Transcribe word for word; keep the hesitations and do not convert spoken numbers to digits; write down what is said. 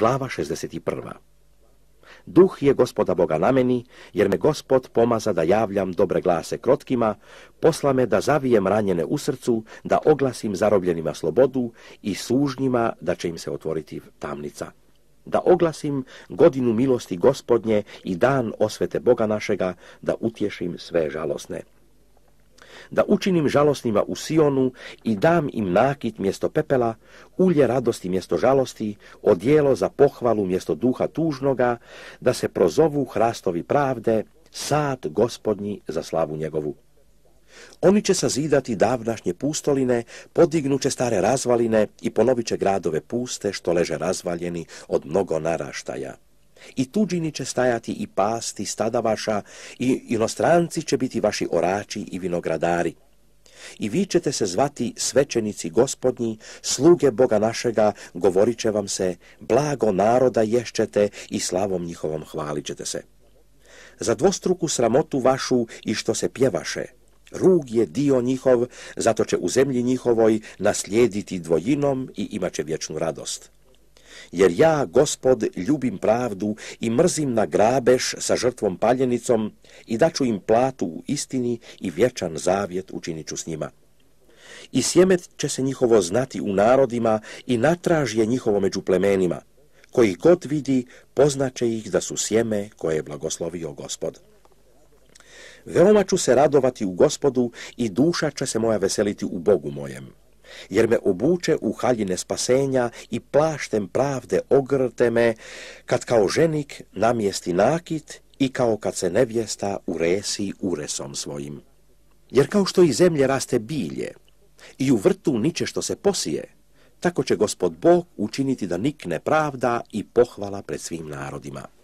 Glava šezdeset prva. Duh je Gospoda Boga na meni, jer me Gospod pomaza da javljam dobre glase krotkima, posla me da zavijem ranjene u srcu, da oglasim zarobljenima slobodu i sužnjima da će im se otvoriti tamnica. Da oglasim godinu milosti Gospodnje i dan osvete Boga našega, da utješim sve žalosne. Da učinim žalosnima u Sionu i dam im nakit mjesto pepela, ulje radosti mjesto žalosti, odijelo za pohvalu mjesto duha tužnoga, da se prozovu hrastovi pravde, sad Gospodnji za slavu njegovu. Oni će sazidati davnašnje pustoline, podignuće stare razvaline i ponovit će gradove puste što leže razvaljeni od mnogo naraštaja. I tuđini će stajati i pasti stada vaša, i inostranci će biti vaši orači i vinogradari. I vi ćete se zvati svećenici Gospodnji, sluge Boga našega, govorit će vam se, blago naroda ješćete i slavom njihovom hvalit ćete se. Za dvostruku sramotu vašu i što se pjevaše, rug je dio njihov, zato će u zemlji njihovoj naslijediti dvojinom i imat će vječnu radost. Jer ja, Gospod, ljubim pravdu i mrzim na grabež sa žrtvom paljenicom i daću im platu u istini i vječan zavjet učinit ću s njima. I sjemet će se njihovo znati u narodima i natraž je njihovo među plemenima. Koji god vidi, poznaće ih da su sjeme koje je blagoslovio Gospod. Veoma ću se radovati u Gospodu i duša će se moja veseliti u Bogu mojem. Jer me obuče u haljine spasenja i plaštem pravde ogrte me, kad kao ženik namjesti nakit i kao kad se nevjesta uresi uresom svojim. Jer kao što iz zemlje raste bilje i u vrtu niče što se posije, tako će Gospod Bog učiniti da nikne pravda i pohvala pred svim narodima.